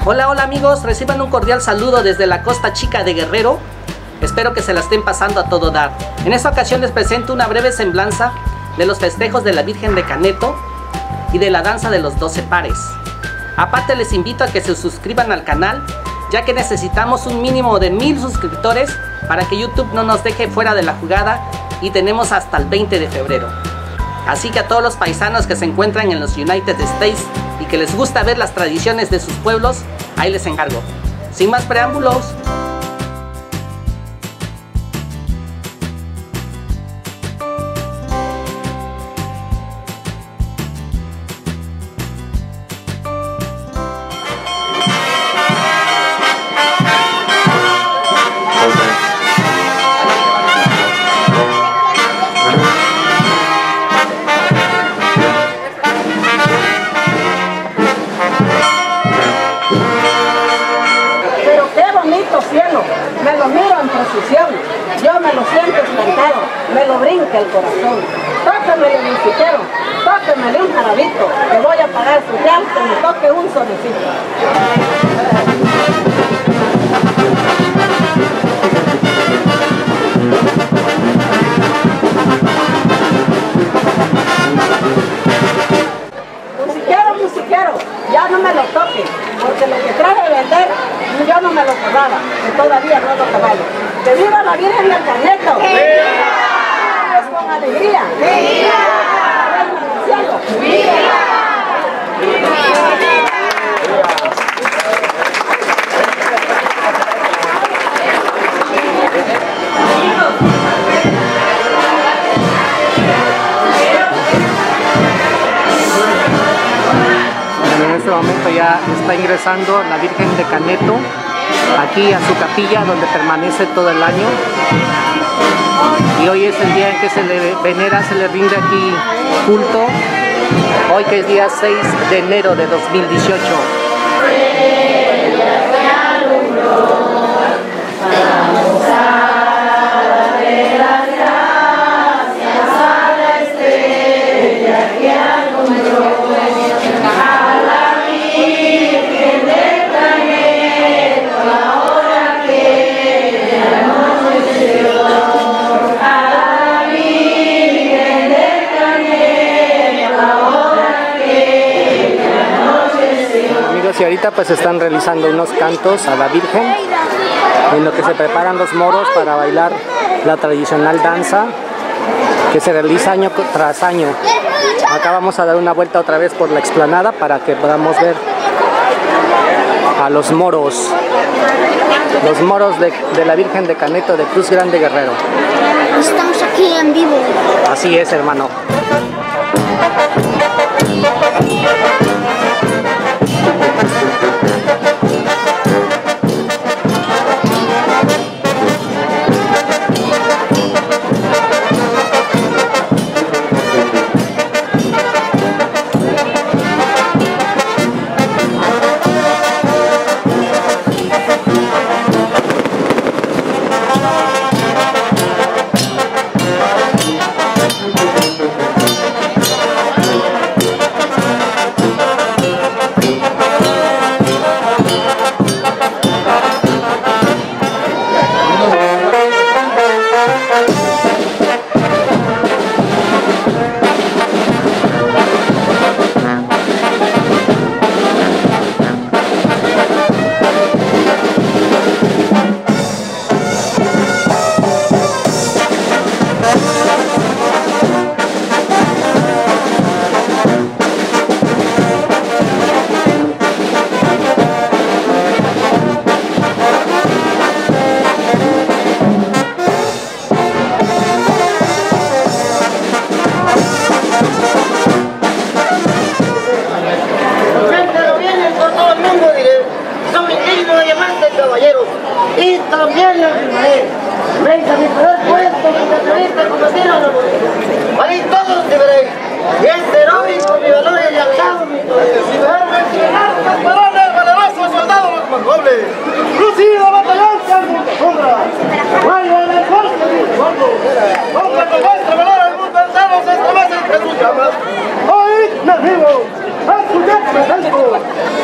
Hola, hola amigos, reciban un cordial saludo desde la Costa Chica de Guerrero. Espero que se la estén pasando a todo dar. En esta ocasión les presento una breve semblanza de los festejos de la Virgen de Caneto y de la danza de los 12 pares. Aparte les invito a que se suscriban al canal, ya que necesitamos un mínimo de 1000 suscriptores para que YouTube no nos deje fuera de la jugada, y tenemos hasta el 20 de febrero. Así que a todos los paisanos que se encuentran en los United States y que les gusta ver las tradiciones de sus pueblos, ahí les encargo. Sin más preámbulos, cielo, me lo miro en procesión, yo me lo siento espantado, me lo brinca el corazón. Tóquemele un musiquero, tóquemele un jarabito, que voy a pagar su real, que me toque un solecito. Musiquero, ya no me lo toque, porque lo que traje a vender, yo no me lo acababa, que todavía no lo acababa. ¡Que viva la Virgen del Caneto! ¡Viva! ¡Es con alegría! ¡Viva! ¡Cielo! ¡Viva! En este momento ya está ingresando la Virgen de Caneto aquí a su capilla, donde permanece todo el año, y hoy es el día en que se le venera, se le rinde aquí culto, hoy que es día 6 de enero de 2018. Y ahorita pues están realizando unos cantos a la Virgen, en lo que se preparan los moros para bailar la tradicional danza que se realiza año tras año. Acá vamos a dar una vuelta otra vez por la explanada para que podamos ver a los moros de la Virgen de Caneto de Cruz Grande, Guerrero. Estamos aquí en vivo. Así es, hermano. Y también la Ismael. Venga mi poder puesto, que te atreviste a combatir a la mujer. Ahí todos te veréis. Y este heroico, mi valor y lealtad, mi poder. Si me han entrenado camperones, valerosos soldados los mongoles. Lucido batallón que al mundo sombra. Guardia del fuerte mi mundo. Hombre con vuestra valor al mundo entero se estremece entre tus llamas. Oíd, nacidos, escuchad presento.